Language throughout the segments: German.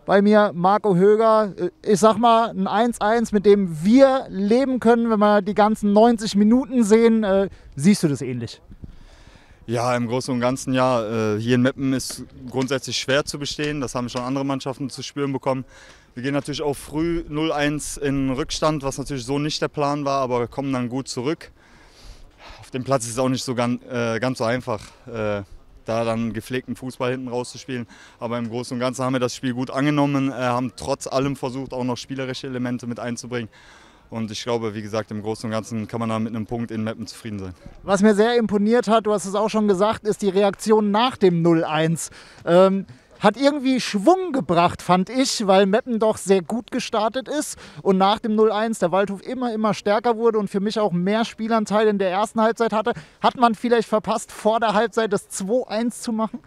bei mir Marco Höger. Ich sag mal, ein 1:1, mit dem wir leben können, wenn wir die ganzen 90 Minuten sehen. Siehst du das ähnlich? Ja, im Großen und Ganzen ja. Hier in Meppen ist grundsätzlich schwer zu bestehen. Das haben schon andere Mannschaften zu spüren bekommen. Wir gehen natürlich auch früh 0:1 in Rückstand, was natürlich so nicht der Plan war, aber kommen dann gut zurück. Auf dem Platz ist es auch nicht so ganz so einfach, da dann gepflegten Fußball hinten rauszuspielen. Aber im Großen und Ganzen haben wir das Spiel gut angenommen, haben trotz allem versucht, auch noch spielerische Elemente mit einzubringen. Und ich glaube, wie gesagt, im Großen und Ganzen kann man da mit einem Punkt in Meppen zufrieden sein. Was mir sehr imponiert hat, du hast es auch schon gesagt, ist die Reaktion nach dem 0:1. Hat irgendwie Schwung gebracht, fand ich, weil Meppen doch sehr gut gestartet ist und nach dem 0:1 der Waldhof immer stärker wurde und für mich auch mehr Spielanteil in der ersten Halbzeit hatte. Hat man vielleicht verpasst, vor der Halbzeit das 2:1 zu machen?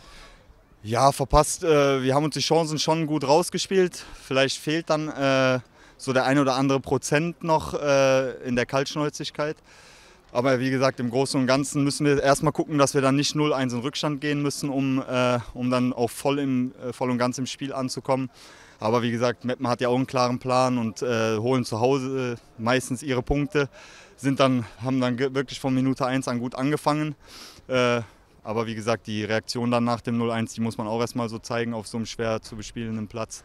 Ja, verpasst. Wir haben uns die Chancen schon gut rausgespielt. Vielleicht fehlt dann so der ein oder andere Prozent noch in der Kaltschnäuzigkeit. Aber wie gesagt, im Großen und Ganzen müssen wir erstmal gucken, dass wir dann nicht 0:1 in Rückstand gehen müssen, um dann auch voll und ganz im Spiel anzukommen. Aber wie gesagt, Meppen hat ja auch einen klaren Plan und holen zu Hause meistens ihre Punkte, haben dann wirklich von Minute 1 an gut angefangen. Aber wie gesagt, die Reaktion dann nach dem 0:1, die muss man auch erstmal so zeigen auf so einem schwer zu bespielenden Platz.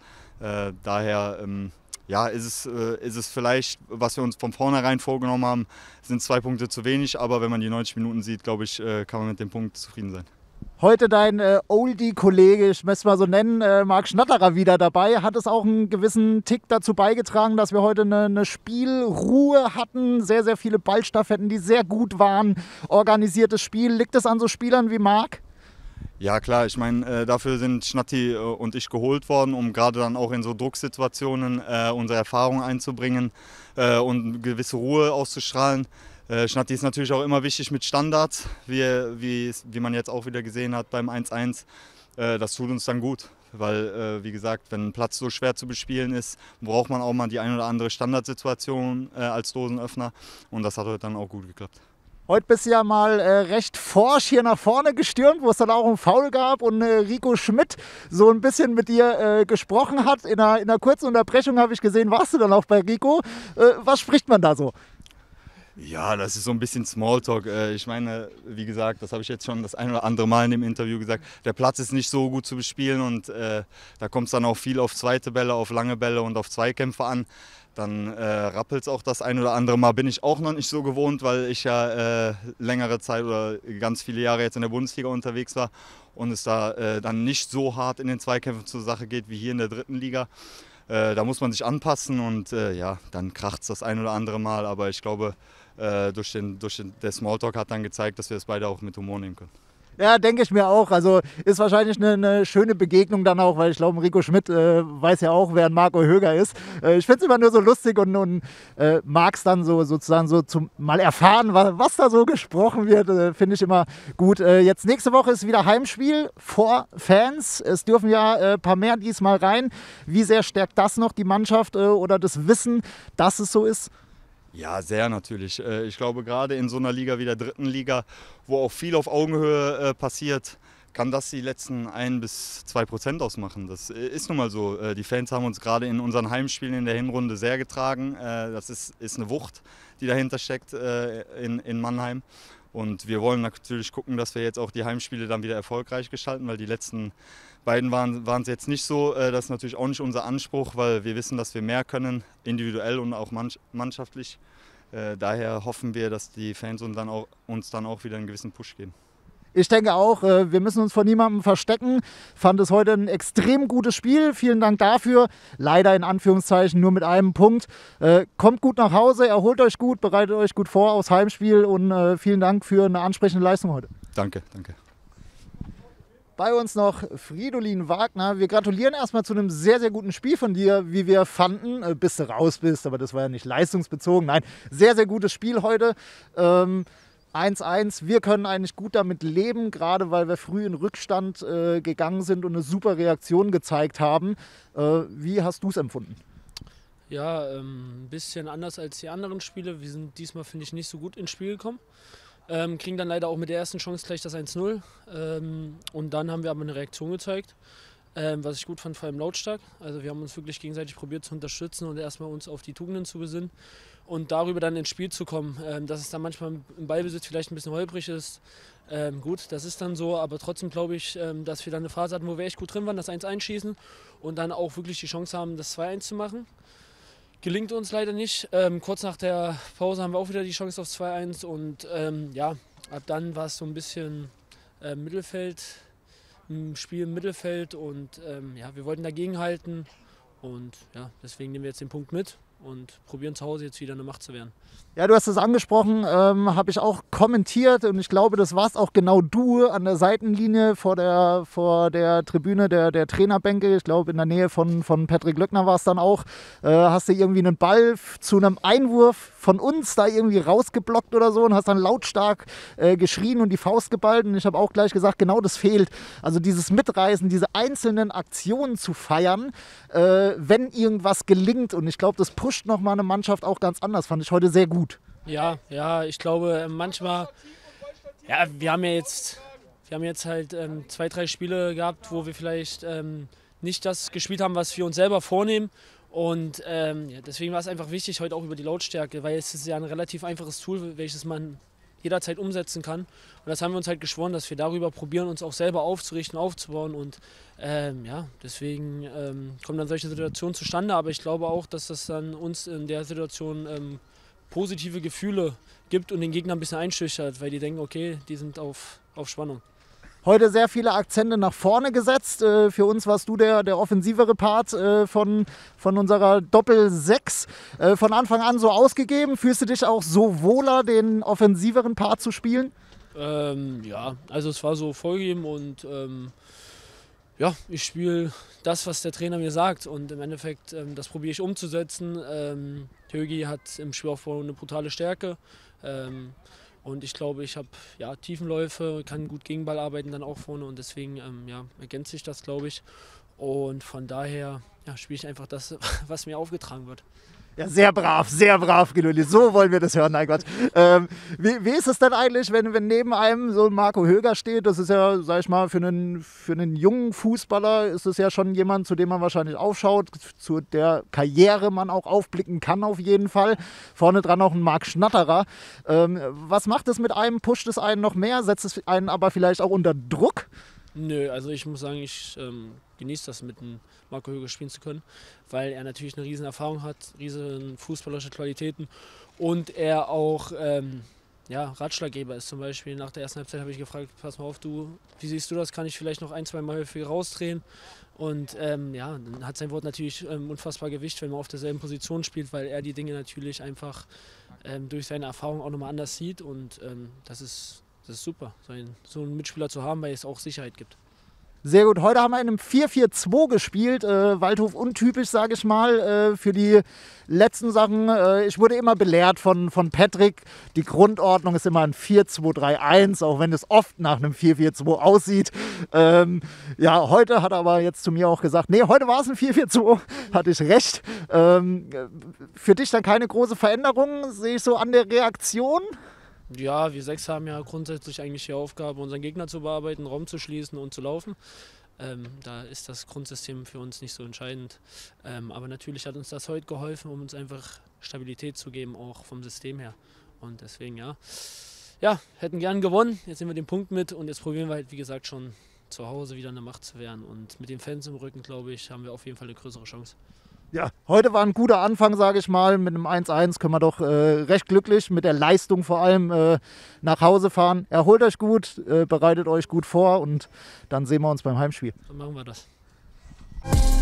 Daher ja, ist es vielleicht, was wir uns von vornherein vorgenommen haben, sind 2 Punkte zu wenig, aber wenn man die 90 Minuten sieht, glaube ich, kann man mit dem Punkt zufrieden sein. Heute dein Oldie-Kollege, ich möchte es mal so nennen, Marc Schnatterer wieder dabei. Hat es auch einen gewissen Tick dazu beigetragen, dass wir heute eine Spielruhe hatten? Sehr, sehr viele Ballstaffetten, die sehr gut waren. Organisiertes Spiel. Liegt es an so Spielern wie Marc? Ja klar, ich meine, dafür sind Schnatti und ich geholt worden, um gerade dann auch in so Drucksituationen unsere Erfahrung einzubringen und eine gewisse Ruhe auszustrahlen. Schnatti ist natürlich auch immer wichtig mit Standards, wie man jetzt auch wieder gesehen hat beim 1:1. Das tut uns dann gut, weil wie gesagt, wenn ein Platz so schwer zu bespielen ist, braucht man auch mal die ein oder andere Standardsituation als Dosenöffner und das hat heute dann auch gut geklappt. Heute bist du ja mal recht forsch hier nach vorne gestürmt, wo es dann auch einen Foul gab und Rico Schmidt so ein bisschen mit dir gesprochen hat. In einer kurzen Unterbrechung habe ich gesehen, warst du dann auch bei Rico. Was spricht man da so? Ja, das ist so ein bisschen Smalltalk. Ich meine, wie gesagt, das habe ich jetzt schon das ein oder andere Mal in dem Interview gesagt, der Platz ist nicht so gut zu bespielen und da kommt es dann auch viel auf zweite Bälle, auf lange Bälle und auf Zweikämpfe an. Dann rappelt es auch das ein oder andere Mal. Bin ich auch noch nicht so gewohnt, weil ich ja längere Zeit oder ganz viele Jahre jetzt in der Bundesliga unterwegs war und es da dann nicht so hart in den Zweikämpfen zur Sache geht wie hier in der dritten Liga. Da muss man sich anpassen und ja, dann kracht es das ein oder andere Mal. Aber ich glaube, der Smalltalk hat dann gezeigt, dass wir es beide auch mit Humor nehmen können. Ja, denke ich mir auch. Also ist wahrscheinlich eine schöne Begegnung dann auch, weil ich glaube, Rico Schmidt weiß ja auch, wer ein Marco Höger ist. Ich finde es immer nur so lustig und mag es dann sozusagen so zum mal erfahren, was da so gesprochen wird. Finde ich immer gut. Jetzt nächste Woche ist wieder Heimspiel vor Fans. Es dürfen ja ein paar mehr diesmal rein. Wie sehr stärkt das noch die Mannschaft oder das Wissen, dass es so ist? Ja, sehr natürlich. Ich glaube, gerade in so einer Liga wie der dritten Liga, wo auch viel auf Augenhöhe passiert, kann das die letzten 1-2% ausmachen. Das ist nun mal so. Die Fans haben uns gerade in unseren Heimspielen in der Hinrunde sehr getragen. Das ist eine Wucht, die dahinter steckt in Mannheim. Und wir wollen natürlich gucken, dass wir jetzt auch die Heimspiele dann wieder erfolgreich gestalten, weil die letzten beiden waren es jetzt nicht so. Das ist natürlich auch nicht unser Anspruch, weil wir wissen, dass wir mehr können, individuell und auch mannschaftlich. Daher hoffen wir, dass die Fans uns dann auch wieder einen gewissen Push geben. Ich denke auch, wir müssen uns vor niemandem verstecken. Fand es heute ein extrem gutes Spiel. Vielen Dank dafür. Leider in Anführungszeichen nur mit einem Punkt. Kommt gut nach Hause, erholt euch gut, bereitet euch gut vor aufs Heimspiel und vielen Dank für eine ansprechende Leistung heute. Danke, danke. Bei uns noch Fridolin Wagner. Wir gratulieren erstmal zu einem sehr, sehr guten Spiel von dir, wie wir fanden. Bis du raus bist, aber das war ja nicht leistungsbezogen. Nein, sehr, sehr gutes Spiel heute. 1:1, wir können eigentlich gut damit leben, gerade weil wir früh in Rückstand gegangen sind und eine super Reaktion gezeigt haben. Wie hast du es empfunden? Ja, ein bisschen anders als die anderen Spiele. Wir sind diesmal, finde ich, nicht so gut ins Spiel gekommen. Kriegen dann leider auch mit der ersten Chance gleich das 1:0. Und dann haben wir aber eine Reaktion gezeigt. was ich gut fand, vor allem lautstark. Also wir haben uns wirklich gegenseitig probiert zu unterstützen und erstmal uns auf die Tugenden zu besinnen und darüber dann ins Spiel zu kommen. Dass es dann manchmal im Ballbesitz vielleicht ein bisschen holprig ist, gut, das ist dann so, aber trotzdem glaube ich, dass wir dann eine Phase hatten, wo wir echt gut drin waren, das 1-1 schießen und dann auch wirklich die Chance haben, das 2-1 zu machen. Gelingt uns leider nicht. Kurz nach der Pause haben wir auch wieder die Chance auf 2-1 und ja, ab dann war es so ein bisschen Mittelfeld, ein Spiel im Mittelfeld und ja, wir wollten dagegenhalten und ja, deswegen nehmen wir jetzt den Punkt mit und probieren zu Hause jetzt wieder eine Macht zu werden. Ja, du hast es angesprochen, habe ich auch kommentiert und ich glaube, das warst auch genau du an der Seitenlinie vor der Tribüne der Trainerbänke. Ich glaube, in der Nähe von Patrick Löckner war es dann auch. Hast du irgendwie einen Ball zu einem Einwurf von uns da irgendwie rausgeblockt oder so und hast dann lautstark geschrien und die Faust geballt und ich habe auch gleich gesagt, genau das fehlt. Also dieses Mitreißen, diese einzelnen Aktionen zu feiern, wenn irgendwas gelingt und ich glaube, das pusht nochmal eine Mannschaft auch ganz anders, fand ich heute sehr gut. Ja, ich glaube manchmal, ja, wir haben jetzt halt 2, 3 Spiele gehabt, wo wir vielleicht nicht das gespielt haben, was wir uns selber vornehmen. Und ja, deswegen war es einfach wichtig, heute auch über die Lautstärke, weil es ist ja ein relativ einfaches Tool, welches man jederzeit umsetzen kann. Und das haben wir uns halt geschworen, dass wir darüber probieren, uns auch selber aufzurichten, aufzubauen. Und ja, deswegen kommen dann solche Situationen zustande. Aber ich glaube auch, dass das dann uns in der Situation positive Gefühle gibt und den Gegner ein bisschen einschüchtert, weil die denken, okay, die sind auf Spannung. Heute sehr viele Akzente nach vorne gesetzt. Für uns warst du der offensivere Part von unserer Doppel-6. Von Anfang an so ausgegeben. Fühlst du dich auch so wohler, den offensiveren Part zu spielen? Ja, also es war so vorgegeben und ja, ich spiele das, was der Trainer mir sagt und im Endeffekt, das probiere ich umzusetzen. Tögi hat im Spielaufbau eine brutale Stärke und ich glaube, ich habe ja, Tiefenläufe, kann gut gegen Ball arbeiten dann auch vorne und deswegen ja, ergänzt sich das, glaube ich. Und von daher ja, spiele ich einfach das, was mir aufgetragen wird. Ja, sehr brav, Gelulli. So wollen wir das hören, mein Gott. Wie ist es denn eigentlich, wenn neben einem so ein Marco Höger steht? Das ist ja, sag ich mal, für einen jungen Fußballer ist es ja schon jemand, zu dem man wahrscheinlich aufschaut, zu der Karriere man auch aufblicken kann auf jeden Fall. Vorne dran auch ein Marc Schnatterer. Was macht es mit einem? Pusht es einen noch mehr? Setzt es einen aber vielleicht auch unter Druck? Nö, also ich muss sagen, ich genieße das, mit einem Marco Höger spielen zu können, weil er natürlich eine riesen Erfahrung hat, riesen fußballerische Qualitäten und er auch ja, Ratschlaggeber ist. Zum Beispiel nach der ersten Halbzeit habe ich gefragt, pass mal auf, wie siehst du das, kann ich vielleicht noch 1, 2 Mal viel rausdrehen? Und ja, dann hat sein Wort natürlich unfassbar Gewicht, wenn man auf derselben Position spielt, weil er die Dinge natürlich einfach durch seine Erfahrung auch nochmal anders sieht und das ist super, so einen Mitspieler zu haben, weil es auch Sicherheit gibt. Sehr gut. Heute haben wir in einem 4-4-2 gespielt. Waldhof untypisch, sage ich mal, für die letzten Sachen. Ich wurde immer belehrt von Patrick. Die Grundordnung ist immer ein 4-2-3-1, auch wenn es oft nach einem 4-4-2 aussieht. Ja, heute hat er aber jetzt zu mir auch gesagt, nee, heute war es ein 4-4-2. Hatte ich recht. Für dich dann keine große Veränderung, sehe ich so an der Reaktion. Ja, wir 6 haben ja grundsätzlich eigentlich die Aufgabe, unseren Gegner zu bearbeiten, Raum zu schließen und zu laufen. Da ist das Grundsystem für uns nicht so entscheidend. Aber natürlich hat uns das heute geholfen, um uns einfach Stabilität zu geben, auch vom System her. Und deswegen, ja, hätten gern gewonnen. Jetzt nehmen wir den Punkt mit und jetzt probieren wir halt, wie gesagt, schon zu Hause wieder eine Macht zu werden. Und mit den Fans im Rücken, glaube ich, haben wir auf jeden Fall eine größere Chance. Ja, heute war ein guter Anfang, sage ich mal. Mit einem 1-1 können wir doch recht glücklich, mit der Leistung vor allem, nach Hause fahren. Erholt euch gut, bereitet euch gut vor und dann sehen wir uns beim Heimspiel. Dann machen wir das.